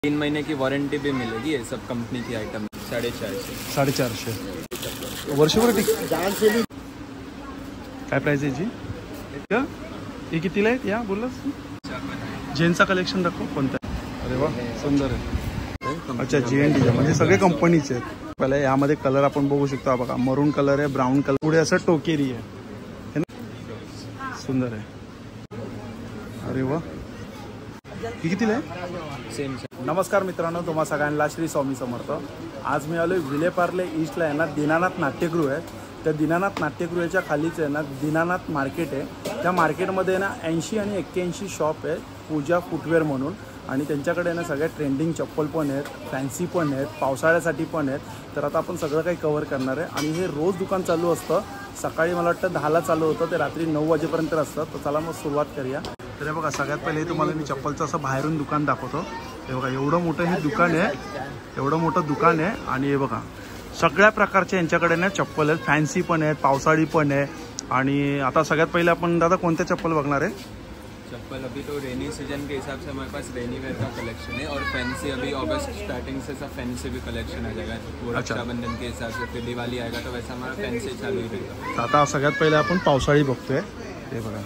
3 महीने की वारंटी भी मिलेगी। ये सब कंपनी की आइटम 450। 450 वर्षभर टिक। काय प्राइस आहे जी? हे कितीला आहे? या बोललास जेनचा कलेक्शन दाखव कोणता? अरे वा सुंदर आहे। अच्छा GND म्हणजे सगळे कंपनीचे आहेत। पहिला यामध्ये कलर आपण बघू शकतो बघा, मरून कलर आहे, ब्राऊन कलर, पुढे असं टोकेरी आहे ना, सुंदर आहे। अरे वा ही कितीला आहे? सेम। नमस्कार मित्रांनो, तुम्हा सगळ्यांना श्री स्वामी समर्थ। आज मी आलोय विलेपार्ले ईस्टला आहे ना, दीनानाथ नाट्यगृह आहे। त्या दीनानाथ नाट्यगृहाच्या खालीच आहे ना दीनानाथ मार्केट आहे। त्या मार्केटमध्ये ना 80 आणि 81 शॉप आहे पूजा फुटवेअर म्हणून, आणि त्यांच्याकडे ना सगळ्या ट्रेंडिंग चप्पल पण आहेत, फॅन्सी पण आहेत, पावसाळ्यासाठी पण आहेत। तर आता आपण सगळं काही कव्हर करणार आहे। आणि हे रोज दुकान चालू असतं, सकाळी मला वाटतं 10ला चालू होतं, ते रात्री 9 वाजेपर्यंत असतं। तर चला मग सुरुवात करूया। तर हे बघा, सगळ्यात पहिले तुम्हाला मी चप्पलचं असं बाहेरून दुकान दाखवतो। हे बघा एवढं मोठं हे दुकान आहे, एवढं मोठं दुकान आहे। आणि हे बघा सगळ्या प्रकारचे यांच्याकडे ना चप्पल आहेत, फॅन्सी पण आहेत, पावसाळी पण आहे। आणि आता सगळ्यात पहिले आपण दादा कोणत्या चप्पल बघणार आहे? चप्पल अभी तो रेनी सीजन के हिसाब से हमारे पास रेनी वेयर का कलेक्शन है, और फैंसी अभी अगस्त स्टार्टिंग से सब फैंसी भी कलेक्शन आ जाएगा। वो रक्षाबंधन के हिसाब से फिर दिवाली आएगा तो वैसा हमारा फैंसी चालू ही रहेगा। आता सगळ्यात पहिले आपण पावसाळी बघतोय। हे बघा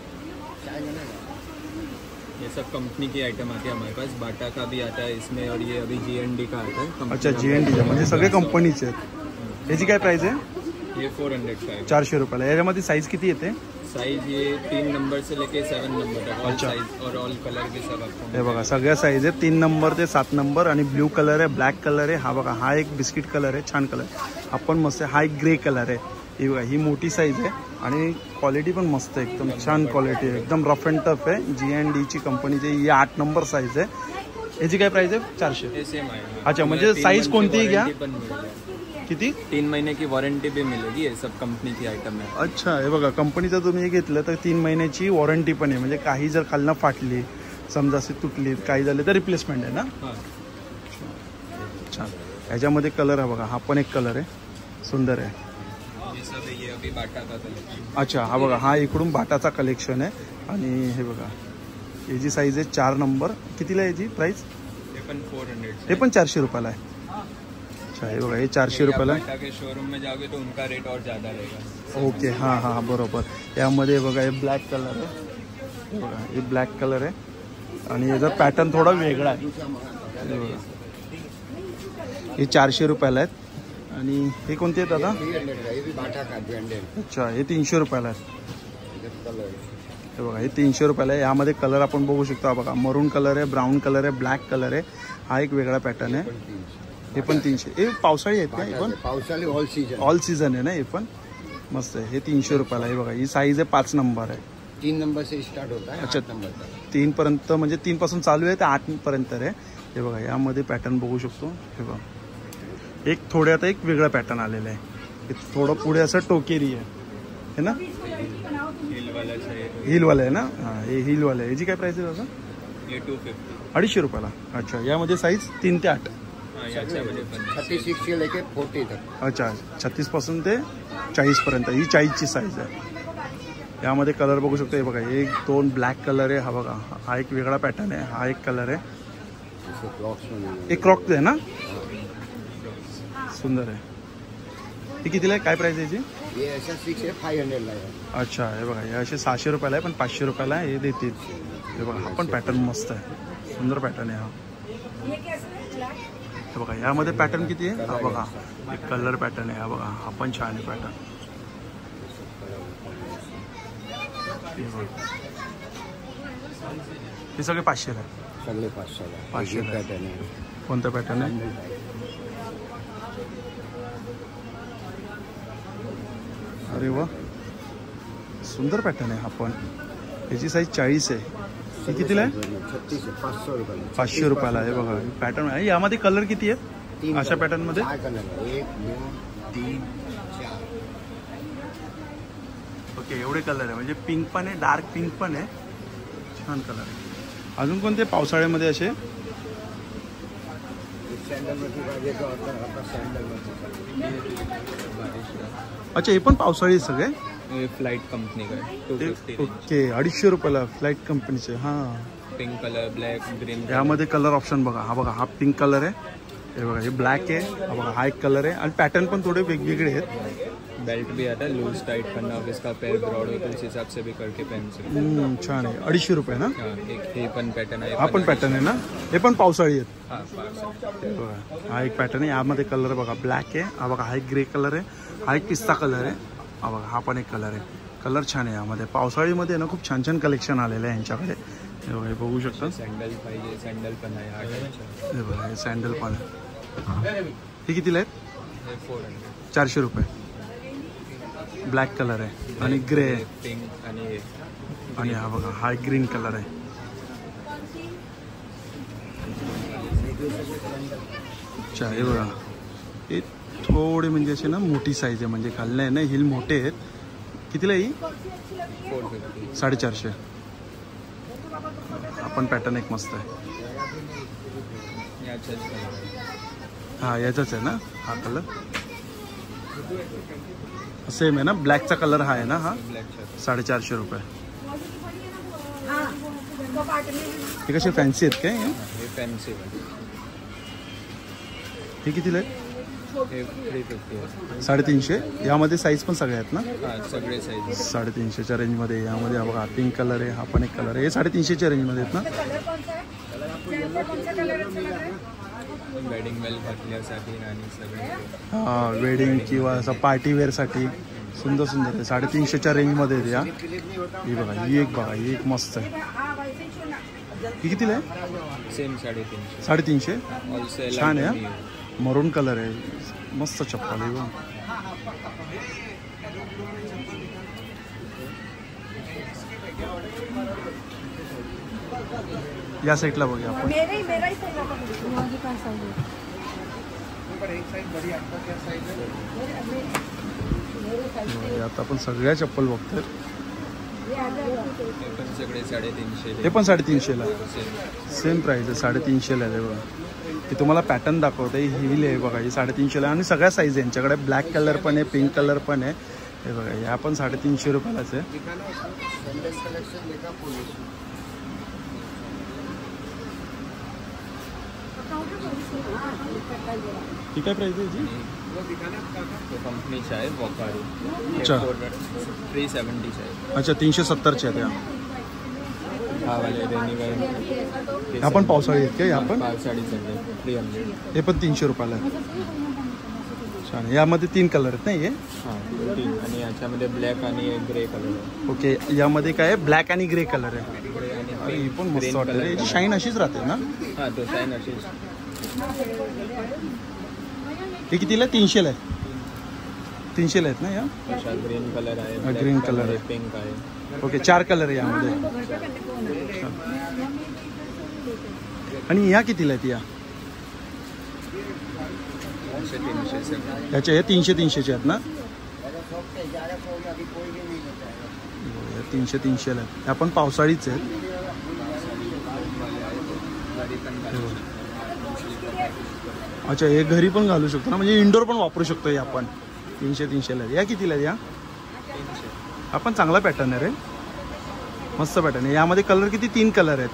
ये सब कंपनी की आइटम आती है हमारे पास, बाटा का भी आता है इसमें, और ये अभी GND का आता है। अच्छा GND म्हणजे सगळे कंपनीचे आहेत। याची काय प्राइस आहे? ये 400 का है, 400 रुपयाला। याच्यामध्ये साईज किती येते? साइज ये 3 नंबर से लेके 7 नंबर तक, ऑल साइज और ऑल कलर भी सब आपको। हे बघा सगळ्या साईज आहे, 3 नंबर ते 7 नंबर। आणि ब्ल्यू कलर आहे, ब्लॅक कलर आहे, हा बघा हा एक बिस्किट कलर आहे, छान कलर आपण मस्त आहे। हा एक ग्रे कलर आहे, ही बघा ही मोठी साईज आहे, आणि क्वालिटी पण मस्त आहे, एकदम छान क्वालिटी आहे, एकदम रफ अँड टफ आहे। GND ची कंपनीची ही 8 नंबर साईज आहे। याची काय प्राइस आहे? 400। सेम आहे। अच्छा म्हणजे साईज कोणतीही घ्या। किती? 3 महीने की वारंटी भी मिलेगी। ये सब कंपनी की आइटम है। अच्छा हे बघा कंपनीचं तुम्ही घेतलं तर 3 महिन्याची वॉरंटी पण आहे, म्हणजे काही जर खालनं फाटली समजा असे तुटली काही झाले तर रिप्लेसमेंट आहे ना। छान। ह्याच्यामध्ये कलर आहे बघा, हा पण एक कलर आहे, सुंदर आहे। ये अभी बाटा का कलेक्शन। अच्छा हा बघा हा इकडून बाटाचा कलेक्शन आहे। आणि हे बघा याची साईज आहे 4 नंबर। कितीला याची प्राइस? ये पण 400। हे पण 400 रुपयाला आहे। अच्छा हे बघा हे 400 रुपयाला। बाटा के शोरूम में जाओगे तो उनका रेट और ज़्यादा रहेगा। ओके हां हां बरोबर। यामध्ये बघा हे ब्लॅक कलर आहे, हे बघा हे ब्लॅक कलर आहे, आणि याचा पॅटर्न थोडा वेगळा आहे। हे 400 रुपयाला आहेत। आणि हे कोणते आहेत दादा? अच्छा हे 300 रुपयाला आहेत। हे बघा हे 300 रुपयाला आहे। यामध्ये कलर आपण बघू शकतो बघा, मरून कलर आहे, ब्राऊन कलर आहे, ब्लॅक कलर आहे, हा एक वेगळा पॅटर्न आहे। हे पण 300। हे पावसाळी आहेत का? हे पण पावसाळी ऑल सीजन आहे ना, हे पण मस्त आहे। हे 300 रुपयाला। हे बघा ही साईज आहे 5 नंबर आहे। 3 नंबर से स्टार्ट होता है। अच्छा 3 पर्यंत म्हणजे 3 पासून चालू आहे ते 8 पर्यंत आहे। हे बघा यामध्ये पॅटर्न बघू शकतो। हे बघा एक थोडे आता एक वेगळा पॅटर्न आलेला आहे, हे थोडं पुढे असं टोकेरी आहे है ना, हिलवाला आहे ना। हां हे हिलवाला आहे। याची काय प्राइस आहे दादा? ये 250, 250 रुपयाला। अच्छा यामध्ये साईज 3 ते 8। 36 से लेके 40 तक। अच्छा 36 पासून ते 40 पर्यंत ही 40 ची साईज आहे। यामध्ये कलर बघू शकतो। हे बघा एक 2 ब्लॅक कलर आहे, हा बघा हा एक वेगळा पॅटर्न आहे, हा एक कलर आहे, एक क्रॉक्स आहे ना, सुंदर आहे। हे कितीला आहे? काय प्राइस आहे याची? ये ऐसा 6 है 500 ला है। अच्छा हे बघा हे असे 600 रुपयाला आहे, पण 500 रुपयाला हे देतील। हे बघा हा पण पॅटर्न मस्त आहे, सुंदर पॅटर्न आहे हा। हे बघा यामध्ये पॅटर्न किती आहे? हा बघा एक कलर पॅटर्न आहे, हा बघा हा पण छान आहे पॅटर्न। हे सगळे 500 आहे, सगळे 500 पॅटर्न आहे। कोणता पॅटर्न आहे? अरे वा सुंदर पॅटर्न आहे हा पण। याची साईज 40 आहे। ही कितीला आहे? 36 है 500 रुपये। 500 रुपयाला आहे। बघा पॅटर्न आहे। यामध्ये कलर किती आहेत अशा पॅटर्न मध्ये? 4 कलर है, 1 2 3 4। ओके एवढे कलर आहे, म्हणजे पिंक पण आहे, डार्क पिंक पण आहे, छान कलर आहे। अजून कोणते पावसाळ्यामध्ये असे? अच्छा हे पण पावसाळी सगळे? फ्लाइट कंपनी का है, 250 ओके 250 रुपयाला फ्लाइट कंपनीचे। हां पिंक कलर, ब्लॅक, ग्रीन. यामध्ये कलर ऑप्शन बघा, हा बघा, हा पिंक कलर आहे, हे बघा, हे ब्लॅक आहे, हा बघा, हा एक कलर आहे आणि पॅटर्न पण थोडे वेगवेगळे आहेत. बेल्ट भी आता है लूज टाइट करना, अब इसका पैर ब्रॉड हो तो उस हिसाब से भी करके पहन सकते हैं. छान आहे. 250 रुपये ना. हाँ, एक हे पण पॅटर्न आहे. हा पण पॅटर्न आहे ना. हे पण पावसाळी आहेत. हाँ, पार्सल. हे बघा, हा एक पॅटर्न आहे. यामध्ये कलर बघा, ब्लॅक आहे, हा बघा, हा एक ग्रे कलर आहे, हा एक पिस्ता कलर आहे, हा बघा, हा पण एक कलर आहे. कलर छान आहे यामध्ये. पावसाळीमध्ये ना खूप छान छान कलेक्शन आलेलं आहे यांच्याकडे. हे बघा, हे बघू शकता. सँडल पाहिजे, सँडल पण आहे हा टाईपचा. हे बघा, हे सँडल पण आहे. हे कितीला आहेत? हे 400. 400 रुपये. ब्लॅक कलर आहे आणि ग्रे आहे, पिंक आणि हे. आणि हा बघा, हा एक ग्रीन कलर आहे. अच्छा, हे बघा, हे थोडे म्हणजे असे ना मोठी साईज आहे, म्हणजे खाल्लं आहे ना, हिल मोठे आहेत. कितीला ही? 450. 450. हा पण पॅटर्न एक मस्त आहे. याचाच कलर आहे. हा, याचाच आहे ना हा कलर. सेम आहे ना, ब्लॅकचा कलर हा आहे ना. हा ब्लॅक शर्ट. 450 रुपये. हे कसे फॅन्सी आहेत काय? हे फॅन्सी आहे. हे कितीला आहे? हे 350 आहे. 350. यामध्ये साईज पण सगळे आहेत ना. हां, सगळे साईज. 350च्या रेंजमध्ये. यामध्ये हा बघा, पिंक कलर आहे, हा पण एक कलर आहे. हे 350च्या रेंजमध्ये आहेत ना. वेडिंग वेल घातल्यासाठी आणि सगळे. हा, वेडिंग किंवा असं पार्टीवेअरसाठी सुंदर सुंदर आहे. 350च्या रेंजमध्ये आहेत या. ही बघा, ही एक बघा, ही एक मस्त आहे. ही कितीला आहे? सेम 350. 350. होलसेल छान आहे. मरून कलर आहे, मस्त चप्पल आहे. या साईडला बघूया आपण. आता आपण सगळ्या चप्पल बघतोय. हे पण सगळे 350. हे पण 350ला. सेम प्राइस आहे, 350ला आहे. बघा, हे तुम्हाला पॅटर्न दाखवते. हिल आहे बघा, ही 350ला आणि सगळ्या साईज आहे यांच्याकडे. ब्लॅक कलर पण आहे, पिंक कलर पण आहे. हे बघा, या पण 350 रुपयालाच आहे. ही काय प्राइस आहे याची? कंपनीची आहे वॉकारी. अच्छा. 370 आहे. अच्छा, 370चे आहेत या. हा वाले रेनीवेअर. आपण पावसाळी आहेत का? या पण पावसाळी सगळे 300. हे पण 300 रुपयाला आहे. छान. यामध्ये 3 कलर आहेत ना हे. हां, 3. आणि याच्यामध्ये ब्लॅक आणि ग्रे कलर आहे. ओके, यामध्ये काय आहे? ब्लॅक आणि ग्रे कलर आहे. ग्रे आणि ही पण मस्त वाटते. याची शाईन अशीच राहते ना. हां, तो शाईन अशीच. हे कितीला आहे? 300ला आहे. 300ला आहेत ना या. अशा ग्रीन कलर आहे, ग्रीन कलर आहे, पिंक आहे. ओके, 4 कलर आहे यामध्ये. आणि या कितीला आहेत या? 300 सगळे. याचे हे 300चे आहेत ना. 300ला आहेत. या पण पावसाळीच आहेत. अच्छा, हे घरी पण घालू शकतो ना, म्हणजे इंडोर पण वापरू शकतो हे आपण. 300ला. या कितीला या? हा पण चांगला पॅटर्न आहे रे, मस्त पॅटर्न आहे. यामध्ये कलर किती? 3 कलर आहेत.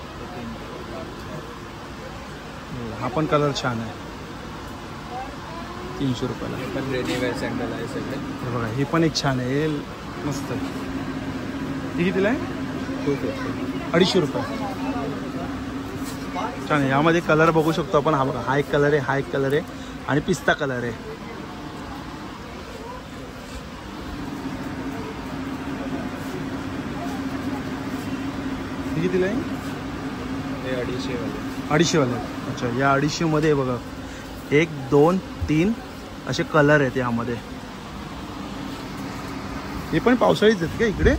हा पण कलर छान आहे. 300 रुपयाला. हे पण रेनीवेअर सँडल आहे सगळे. हे बघा, ही पण एक छान आहे, मस्त आहे. ही कितीला आहे? 250. 250 रुपये. छान आहे. यामध्ये कलर बघू शकतो आपण. हा बघा, हा एक कलर आहे, हा एक कलर आहे आणि पिस्ता कलर आहे. कितीला आहे? हे 250 वाले. 250 वाले. अच्छा, या 250 मध्ये बघा 1, 2, 3 असे कलर आहेत यामध्ये. हे पण पावसाळीच आहेत का इकडे?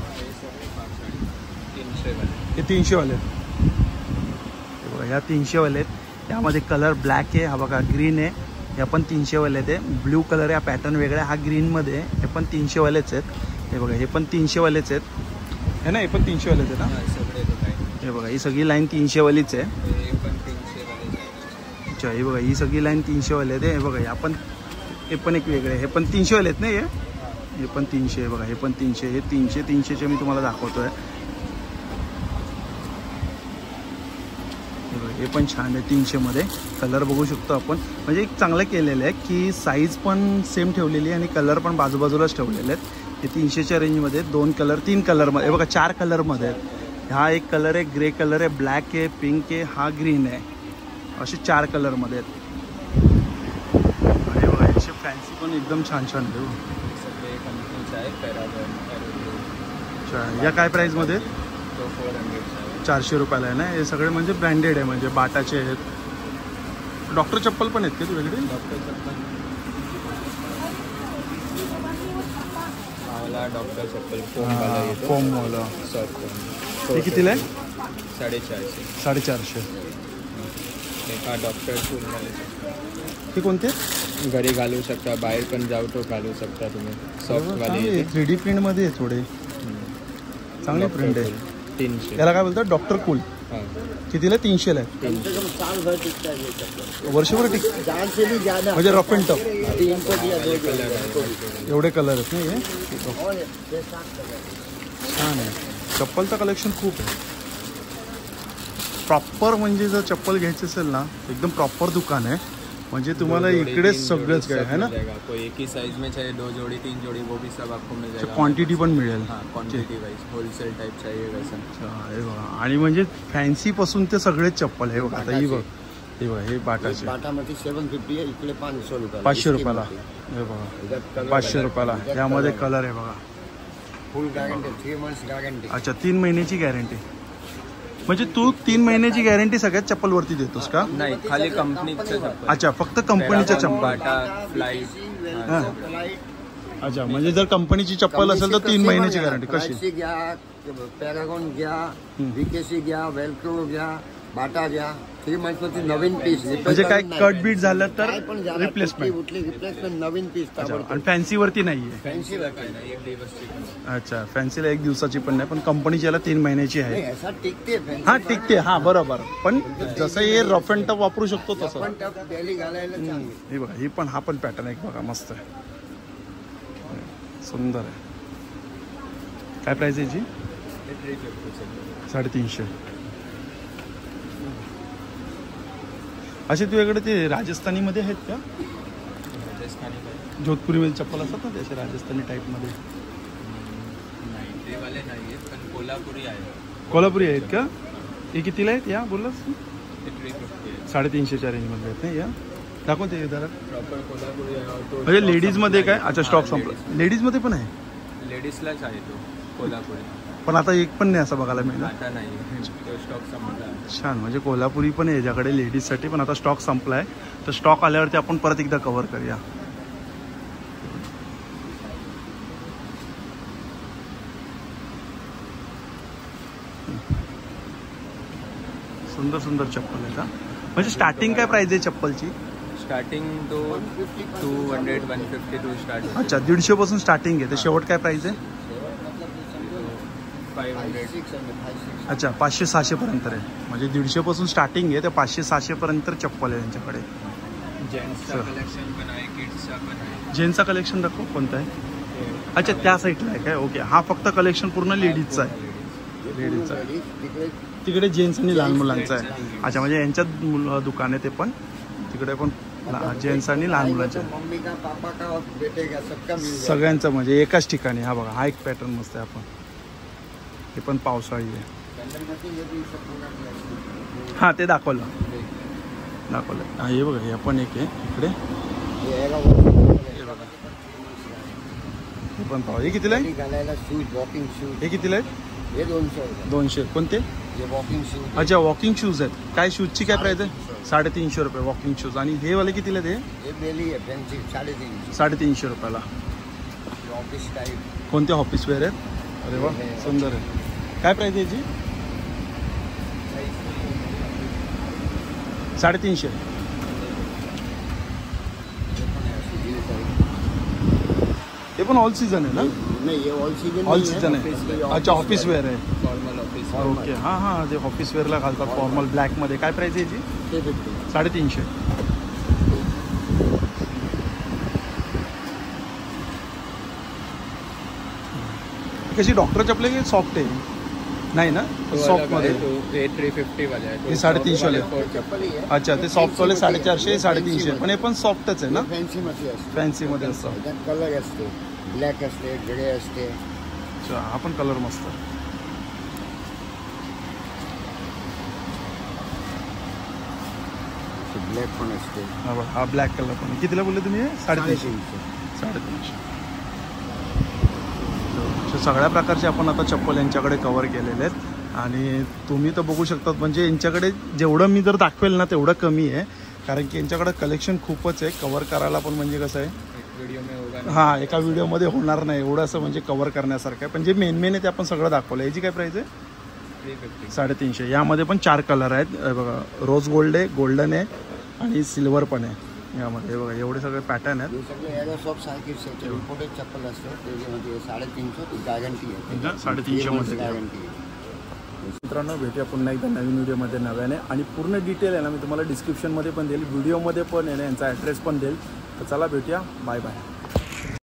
300 वाले. हे 300 वाले आहेत. बघा, ह्या 300 वाले आहेत. यामध्ये कलर ब्लॅक आहे, हा बघा ग्रीन आहे. हे पण 300 वाले आहेत. ब्ल्यू कलर आहे, हा पॅटर्न वेगळा आहे, हा ग्रीनमध्ये आहे. हे पण 300 वालेच आहेत. हे बघा, हे पण 300 वालेच आहेत. है ना, हे पण 300 वालेच आहेत ना. हां, सगळे तो काय. हे बघा, ही सगळी लाईन 300 वालीच आहे. हे पण 300 वाले. अच्छा, हे बघा, ही सगळी लाईन 300 वाले आहेत. हे बघा, हे पण एक वेगळे आहे. हे पण 300 वाले आहेत ना. हे पण 300 आहे बघा, हे पण 300. हे 300चे मी तुम्हाला दाखवतोय. हे पण छान आहे 300मध्ये. कलर बघू शकतो आपण, म्हणजे एक चांगलं केलेलं आहे की साईज पण सेम ठेवलेली आहे आणि कलर पण बाजूबाजूलाच ठेवलेले आहेत. हे 300च्या रेंजमध्ये 2 कलर 3 कलरमध्ये बघा 4 कलरमध्ये आहेत. हा एक कलर आहे, ग्रे कलर आहे, ब्लॅक आहे, पिंक आहे, हा ग्रीन आहे, असे 4 कलरमध्ये आहेत. आणि बघा याचे फॅन्सी पण एकदम छान छान आहे. सगळे कंपनीचे आहे, पॅरागॉन, अच्छा, या काय प्राईजमध्ये? तो 400 400 रुपयाला आहे ना. हे सगळे म्हणजे ब्रँडेड आहे, म्हणजे बाटाचे आहेत. डॉक्टर चप्पल पण आहेत का तुझ्याकडे? डॉक्टर चप्पल, मला डॉक्टर चप्पल फोमवाला येतो, फोमवाला. Soft foam. हे कितीला आहे? 450. 450. एका डॉक्टर शूजवाले हे कोणते? घरी घालू शकता, बाहेर पण जाऊ तो घालू शकता तुम्ही. सॉफ्टवाले येते, 3D प्रिंटमध्ये आहे थोडे, चांगले प्रिंट आहे. 300. याला काय बोलतात? Doctor cool. हां, कितीला? 300ला आहे. कम से कम साल भर टिकता है ये चप्पल, वर्षभर टिक, जान से भी ज्यादा. म्हणजे रफ अँड टफ. 3 को दिया 2 कलर एवढे कलर आहेत ना हे. और 6-7 कलर. छान आहे. चप्पलचं कलेक्शन खूप आहे. प्रॉपर म्हणजे जर चप्पल घ्यायची असेल ना, एकदम प्रॉपर दुकान आहे. म्हणजे तुम्हाला इकडेच सगळंच काय आहे ना. कोई एक ही साइज में चाहिए, 2 जोड़ी 3 जोड़ी, वो भी सब आपको मिल जाएगा. क्वांटिटी पण मिळेल. हाँ, क्वांटिटी वाइज होलसेल टाइप चाहिए वैसा. अच्छा, हे बघा. आणि म्हणजे फॅन्सी पासून ते सगळेच चप्पल हे बघा. आता ही बघ, हे बघा, हे बाटाचे बाटामध्ये 750 आहे, इकडे 500 रुपयाला. 500 रुपयाला. हे बघा 500 रुपयाला. यामध्ये कलर आहे बघा. Full guarantee, 3 months guarantee. अच्छा, 3 महिन्याची गॅरंटी. म्हणजे तू 3 महिन्याची गॅरंटी सगळ्यात चप्पलवरती देतोस का? नाही, खाली कंपनीचं चप्पल. अच्छा, फक्त कंपनीच्या चप्पल. Bata, flight. हां. अच्छा, म्हणजे जर कंपनीची चप्पल असेल तर 3 महिन्याची गॅरंटी. कशी? फ्लाइटची घ्या, पॅरागॉन घ्या, VKC घ्या, वेल्क्रो घ्या, बाटा घ्या. 3 मंथमध्ये नवीन पीस. म्हणजे काय कट बीट झालं तर काय पण झालं, रिप्लेसमेंट. रिप्लेसमेंट नवीन पीस. आणि फॅन्सीवरती नाहीये. फॅन्सीला काय नाही, एक दिवसची. अच्छा, फॅन्सीला 1 दिवसाची पण नाही, पण कंपनीच्याला 3 महिन्याची आहे. नाही, असा टिकते फॅन्सी. हा टिकते, हा बरोबर. पण जसं हे रफ अँड टफ वापरू शकतो तसं. पण टप डेली घालायला चांगली. हे बघा, ही पण, हा पण पॅटर्न एक बघा, मस्त आहे, सुंदर आहे. काय प्राइस आहे याची? 350. असे तुझ्याकडे ते राजस्थानीमध्ये आहेत का? राजस्थानी काय? जोधपुरी चप्पल असतात ना त्याचे राजस्थानी टाईपमध्ये? नाही, ते वाले नाही आहेत, पण कोल्हापुरी आहे. कोल्हापुरी आहेत का? हे कितीला आहेत या बोललास? ते 350 आहे. 350च्या रेंजमध्ये आहेत ना या. दाखवते जरा. प्रॉपर कोल्हापुरी आहे. और तो म्हणजे stock लेडीजमध्ये काय? संपला अच्छा, आहे. स्टॉक हां, संपला. लेडीजमध्ये पण आहे, लेडीजलाच आहे तो कोल्हापुरी. पण आता एक पण नाही असं बघायला मिळणार. आता नाही, तो स्टॉक संपला आहे. छान, म्हणजे कोल्हापुरी पण आहे याच्याकडे लेडीजसाठी, पण आता स्टॉक संपला आहे. तर स्टॉक आल्यावरती आपण परत एकदा कव्हर करूया. सुंदर सुंदर चप्पल आहे का? म्हणजे स्टार्टिंग काय प्राइस आहे चप्पलची? स्टार्टिंग तो 200 150 टू स्टार्ट. अच्छा, 150 पासून स्टार्टिंग आहे. तर शेवट काय प्राइस आहे? 500. अच्छा, 500-600 पर्यंत आहे. म्हणजे 150 पासून स्टार्टिंग आहे, तर 500-600 पर्यंत चप्पल आहे त्यांच्याकडे. जेंट्सचा कलेक्शन पण आहे, किड्सचा पण आहे. जेंट्सचा कलेक्शन दाखव, कोणता आहे? अच्छा, त्या साईडला आहे काय? ओके, हा फक्त कलेक्शन पूर्ण लेडीजचा आहे. लेडीजचा आहे. तिकडे जेंट्स आणि लहान मुलांचं आहे. अच्छा, म्हणजे यांच्यात दुकान आहे ते पण. तिकडे पण जेंट्स आणि लहान मुलांचं आहे. मम्मी का, पापा का, और बेटे का, सबका मिल जाएगा. सगळ्यांचं म्हणजे एकाच ठिकाणी. हा बघा, हा एक पॅटर्न मस्त आहे. आपण हे पण पावसाळी आहे. हां, ते दाखवलं. हा, हे बघा, हे पण एक आहे इकडे. हे पण पाहू. हे कितीला आहे? घालायला शूज, वॉकिंग शूज. हे कितीला आहे? हे 200 रुपये. 200. कोणते? हे वॉकिंग शूज. अच्छा, वॉकिंग शूज आहेत. काय शूजची काय प्राइस आहे? 350 रुपये वॉकिंग शूज. आणि हे वाले कितीला ते? हे बेली आहे फॅन्सी, 350. 350 रुपयाला. Office type. कोणते ऑफिस वेअर आहेत? अरे वा, सुंदर आहे. काय प्राइस आहे याची? 350. हे पण ऑल सीझन आहे ना? नाही, हे ऑल सीजन. ऑल सीझन आहे. अच्छा, ऑफिस वेअर आहे. Formal office. ओके, हां हां, जे ऑफिस वेअरला घालतात फॉर्मल ब्लॅकमध्ये. काय प्राइस आहे याची? 350. कशी डॉक्टर चपले की सॉफ्ट आहे? नाही ना सॉफ्टमध्ये ये 350 वाला है हे 350 वाले चप्पल ही आहे. अच्छा ते सॉफ्टवाले 450 350 पण हे पण सॉफ्टच आहे ना फॅन्सी मध्ये असते. फॅन्सीमध्ये असतं त्यात कलर असते, ब्लॅक असते, ग्रे असते. अच्छा हा पण कलर मस्त ब्लॅक पण असते. हा बघा हा ब्लॅक कलर पण कितीला बोलले तुम्ही 350 350. सगळ्या प्रकारचे आपण आता चप्पल यांच्याकडे कव्हर केलेले आहेत आणि तुम्ही तर बघू शकतात म्हणजे यांच्याकडे जेवढं मी जर दाखवेल ना तेवढं कमी आहे कारण की यांच्याकडे कलेक्शन खूपच आहे कव्हर करायला पण म्हणजे कसं आहे वीडियो में होगा हां एका व्हिडिओमध्ये होणार नाही एवढं असं म्हणजे कव्हर करण्यासारखं आहे पण जे मेन आहे ते आपण सगळं दाखवलं याची काय प्राईस आहे 350 350 यामध्ये पण 4 कलर आहेत बघा रोज गोल्ड आहे गोल्डन आहे आणि सिल्वर पण आहे यामध्ये बघा एवढे सगळे पॅटर्न आहेत हे सगळे एरोसॉफ्ट सारखेच इम्पोर्टेड चप्पल असते त्याच्यामध्ये 350 गॅरंटी आहे. 350 मध्ये गॅरंटी आहे. मित्रांनो भेटूया पुन्हा एकदा नवीन व्हिडिओमध्ये नव्याने आणि पूर्ण डिटेल आहे ना मी तुम्हाला डिस्क्रिप्शनमध्ये पण देईल व्हिडिओमध्ये पण आहे ना यांचा ॲड्रेस पण देईल तर चला भेटूया बाय बाय